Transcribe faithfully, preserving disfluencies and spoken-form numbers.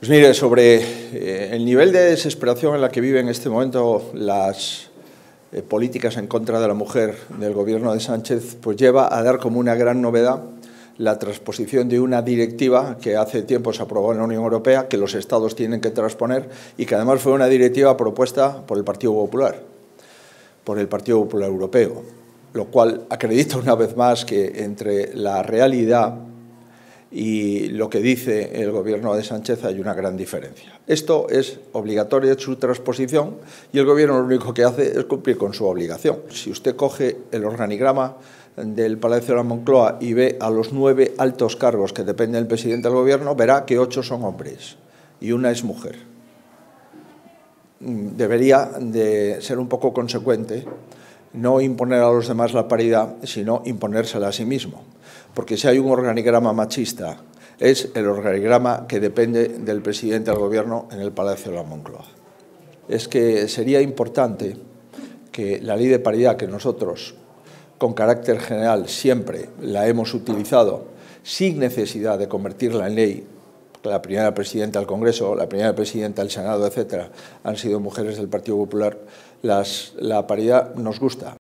Pues mire, sobre eh, el nivel de desesperación en la que vive en este momento las eh, políticas en contra de la mujer del gobierno de Sánchez, pues lleva a dar como una gran novedad la transposición de una directiva que hace tiempo se aprobó en la Unión Europea, que los Estados tienen que transponer y que además fue una directiva propuesta por el Partido Popular, por el Partido Popular Europeo, lo cual acredita una vez más que entre la realidad y lo que dice el gobierno de Sánchez hay una gran diferencia. Esto es obligatorio su transposición y el gobierno lo único que hace es cumplir con su obligación. Si usted coge el organigrama del Palacio de la Moncloa y ve a los nueve altos cargos que dependen del presidente del gobierno, verá que ocho son hombres y una es mujer. Debería de ser un poco consecuente, no imponer a los demás la paridad, sino imponérsela a sí mismo. Porque si hay un organigrama machista, es el organigrama que depende del presidente del gobierno en el Palacio de la Moncloa. Es que sería importante que la ley de paridad que nosotros, con carácter general, siempre la hemos utilizado sin necesidad de convertirla en ley, la primera presidenta del Congreso, la primera presidenta del Senado, etcétera, han sido mujeres del Partido Popular, las, la paridad nos gusta.